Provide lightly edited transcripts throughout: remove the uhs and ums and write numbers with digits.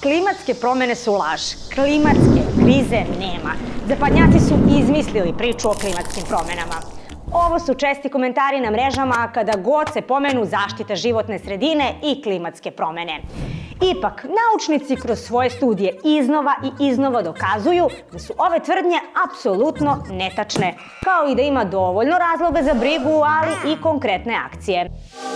klimatske promene su laž. Klimatske krize nema. Zapadnjaci su izmislili priču o klimatskim promenama. Ovo su česti komentari na mrežama kada god se pomenu zaštita životne sredine i klimatske promene. Ipak, naučnici kroz svoje studije iznova i iznova dokazuju da su ove tvrdnje apsolutno netačne, kao i da ima dovoljno razloga za brigu, ali i konkretne akcije.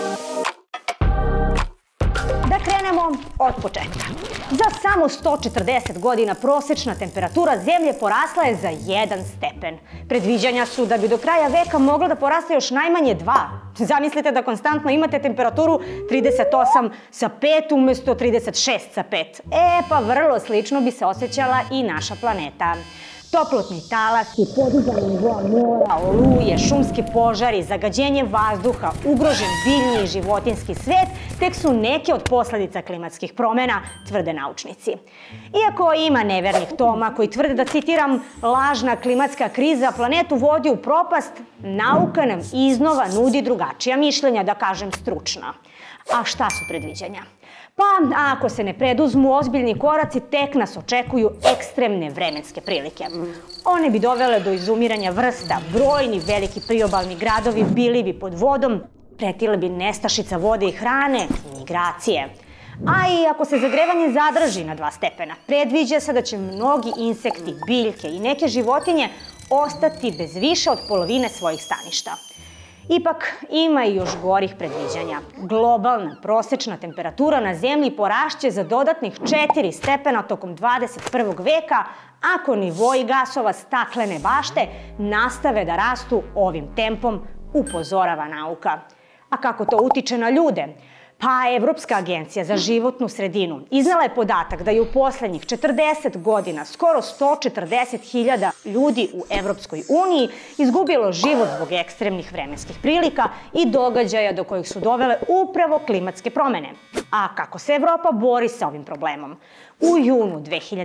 Da krenemo od početka. Za samo 140 godina prosečna temperatura Zemlje porasla je za 1 stepen. Predviđanja su da bi do kraja veka mogla da poraste još najmanje 2. Zamislite da konstantno imate temperaturu 38 sa 5 umesto 36 sa 5. Pa vrlo slično bi se osjećala i naša planeta. Toplotni talasi, podizanje nivoa mora, oluje, šumski požari, zagađenje vazduha, ugrožen biljni i životinjski svet tek su neke od posledica klimatskih promena, tvrde naučnici. Iako ima nevernih Toma koji tvrde da, citiram, lažna klimatska kriza planetu vodi u propast, nauka nam iznova nudi drugačija mišljenja, da kažem stručna. A šta su predviđanja? Pa, ako se ne preduzmu ozbiljni koraci, tek nas očekuju ekstremne vremenske prilike. One bi dovele do izumiranja vrsta, brojni veliki priobalni gradovi bili bi pod vodom, pretile bi nestašica vode i hrane, migracije. A i ako se zagrevanje zadrži na 2 stepena, predviđa se da će mnogi insekti, biljke i neke životinje ostati bez više od polovine svojih staništa. Ipak, ima i još gorih predviđanja. Globalna prosečna temperatura na Zemlji porašće za dodatnih 4 stepena tokom 21. veka ako nivoi gasova staklene bašte nastave da rastu ovim tempom, upozorava nauka. A kako to utiče na ljude? Pa, Evropska agencija za životnu sredinu iznela je podatak da je u poslednjih 40 godina skoro 140.000 ljudi u Evropskoj uniji izgubilo život zbog ekstremnih vremenskih prilika i događaja do kojih su dovele upravo klimatske promene. A kako se Evropa bori sa ovim problemom? U junu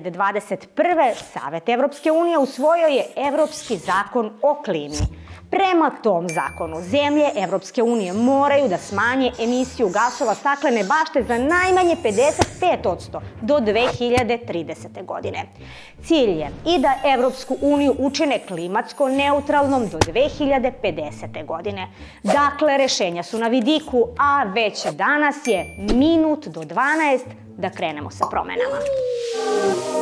2021. Savet Evropske unije usvojio je Evropski zakon o klimi. Prema tom zakonu, zemlje Evropske unije moraju da smanje emisiju gasova staklene bašte za najmanje 55% do 2030. godine. Cilj je i da Evropsku uniju učine klimatsko neutralnom do 2050. godine. Dakle, rešenja su na vidiku, a već danas je minut do 12 da krenemo sa promenama.